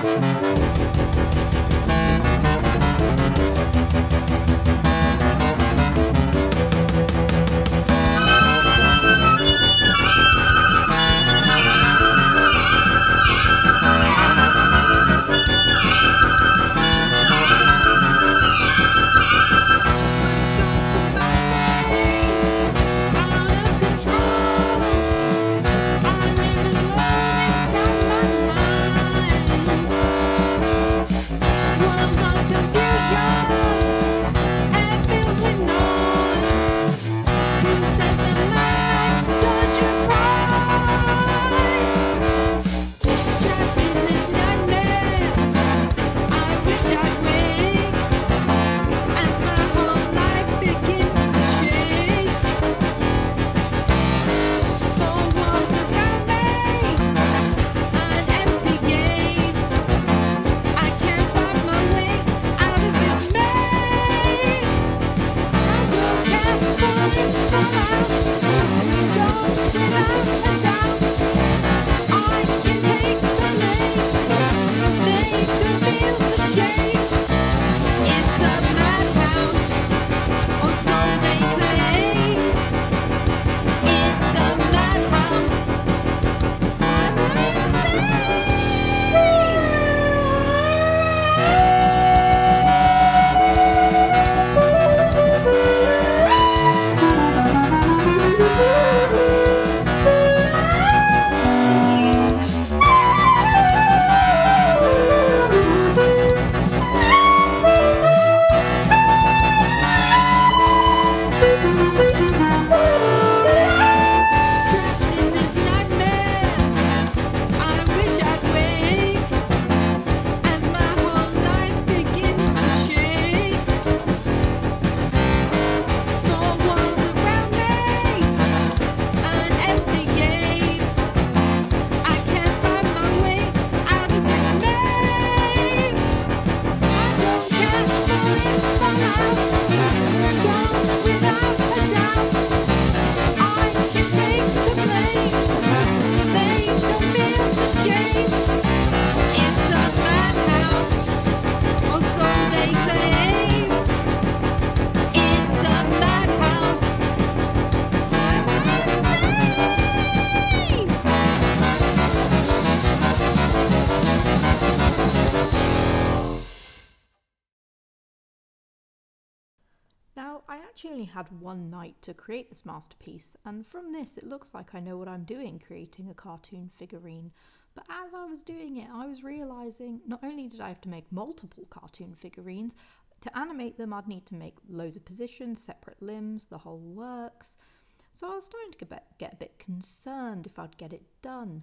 Now, I actually only had one night to create this masterpiece, and from this it looks like I know what I'm doing creating a cartoon figurine. But as I was doing it, I was realising not only did I have to make multiple cartoon figurines, to animate them I'd need to make loads of positions, separate limbs, the whole works. So I was starting to get a bit concerned if I'd get it done.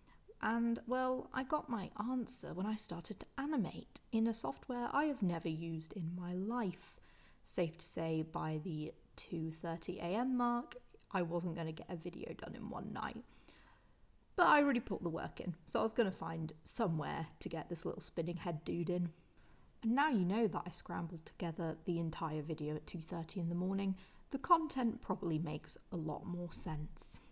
And, well, I got my answer when I started to animate in a software I have never used in my life. Safe to say, by the 2:30 AM mark, I wasn't going to get a video done in one night. But I already put the work in, so I was going to find somewhere to get this little spinning head dude in. And now you know that I scrambled together the entire video at 2:30 in the morning, the content probably makes a lot more sense.